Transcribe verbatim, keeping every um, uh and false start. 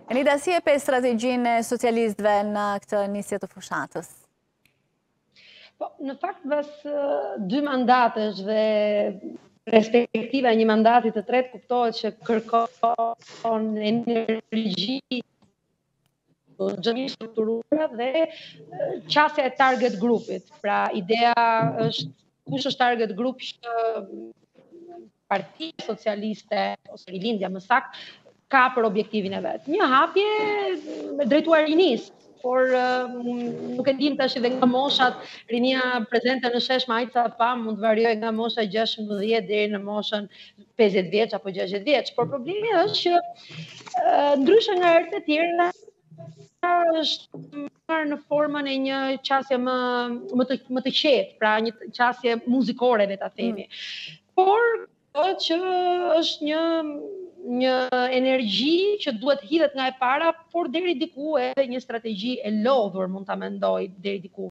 Enida, si e pe strategjinë e socialistëve në këtë nisje të fushatës? Po, në fakt bas dy mandatesh dhe perspektiva e një mandati të tretë kuptohet që kërkon energji gjëmi strukturuar dhe qasja e target grupit. Pra, ideja është kush është target grup që Partia Socialiste ose Rilindja më saktë ka për objektivin e vet. Një hapje me drejtuar rinisë, por uh, nuk e dim tash edhe nga moshat, rinia prezente në shesh Majca pa mund të variojë nga mosha gjashtëmbëdhjetë deri në moshën pesëdhjetë vjeç apo gjashtëdhjetë vjeç, por problemi është që uh, ndryshe nga herët e tjera është marrë në formën e një qasje më më të më të qetë, pra një qasje muzikore le ta themi. Mm. Por që është një një energji që duhet hidhet nga e para, por deri diku edhe një strategji e lodhur mund ta mendoj deri diku.